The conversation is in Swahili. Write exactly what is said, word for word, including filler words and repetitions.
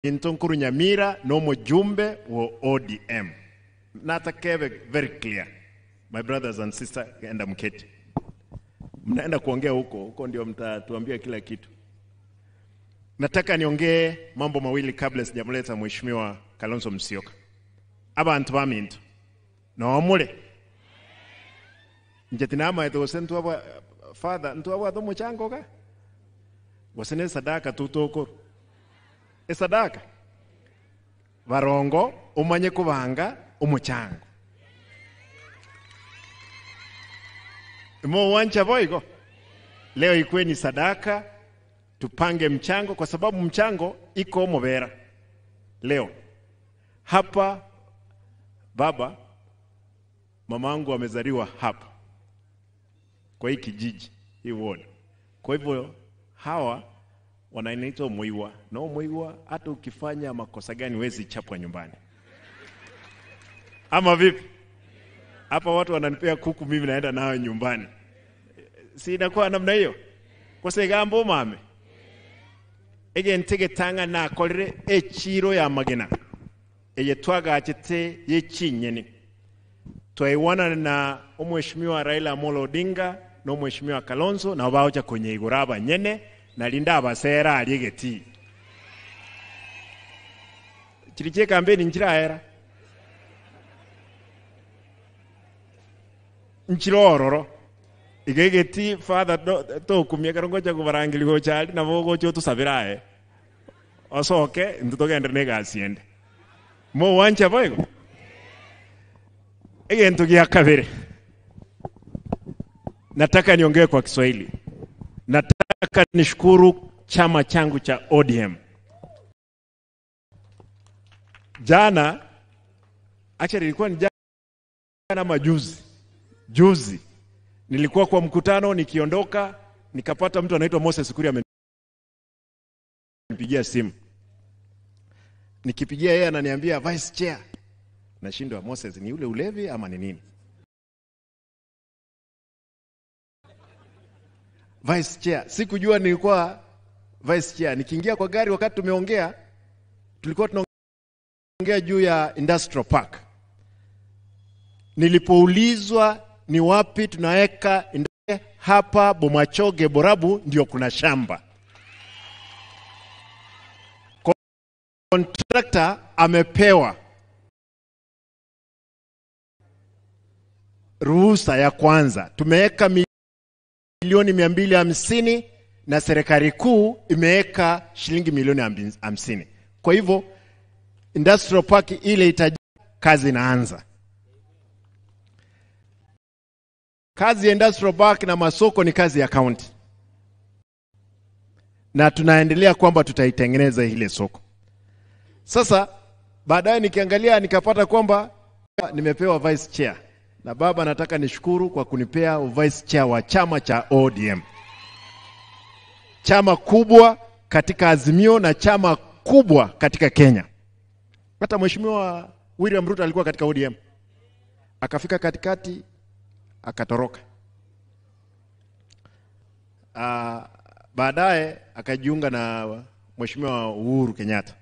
Ntonkuru Nyamira no mjumbe wa O D M. Nataka very clear. My brothers and sisters, enda mketi. Mnaenda kuongea huko, huko ndio mtatuambia kila kitu. Nataka niongee mambo mawili kabla sijamleta Mheshimiwa Kalonzo Musyoka. Abantu baminto. No amule. Njetinama eto sentu aba father, ntu aba to muchango ka? Wasene sadaka tutoko. E sadaka. Varongo umanye kubanga umuchango. Mo wancha boygo. Leo ikuwe ni sadaka, tupange mchango kwa sababu mchango iko mobera. Leo hapa baba mamangu amezaliwa hapa kwa hii kijiji hii ward. Kwa hivyo hawa wanaitwa Muiwa. Na Muiwa hata ukifanya makosa gani wezi chapwa nyumbani. Ama vipi? Hapa watu wananipea kuku mimi naenda nao nyumbani. Si inakuwa namna hiyo? Kwa segambo mame. Ege ntege tanga na kolere echiro ya magena. Eye twaga achete ye chinyeni. Twaiwana na Mheshimiwa Raila Odinga no Mheshimiwa Kalonzo na baocha kwenye iguraba nyene na linda abasera aligeti. Chiriche kampeni njira era. Nchirororo. Igegeti father to kumye karongocha kubarangili go chali na bogo cho tusabirae. Osoke ndutogende negasiende. Mo wancha boygo. Egento gia kabere. Nataka niongee kwa Kiswahili. Nataka nishukuru chama changu cha O D M. Jana, actually ilikuwa ni jana majuzi. Juzi. Nilikuwa kwa mkutano nikiondoka, nikapata mtu anaitwa Moses Kuria amenipigia simu. Nikipigia yeye ananiambia vice chair. Nashindwa Moses ni ule ulevi ama ni nini? Vice chair. Sikujua nilikuwa vice chair. Nikiingia kwa gari wakati tumeongea, tulikuwa tunaongea juu ya industrial park. Nilipoulizwa ni wapi tunaweka hapa Bomachoge Borabu ndio kuna shamba. Contractor amepewa ruhusa ya kwanza. Tumeweka milioni mia mbili hamsini na serikali kuu imeweka shilingi milioni hamsini. Kwa hivyo industrial park ile itaji kazi inaanza. Kazi ya industrial park na masoko ni kazi ya county. Na tunaendelea kwamba tutaitengeneza ile soko. Sasa baadaye nikiangalia nikapata kwamba nimepewa vice chair. Na baba nataka nishukuru kwa kunipea vice chair wa chama cha O D M. Chama kubwa katika Azimio na chama kubwa katika Kenya. Hata Mheshimiwa William Ruto alikuwa katika O D M. Akafika katikati akatoroka. Uh, baadaye akajiunga na Mheshimiwa Uhuru Kenyatta.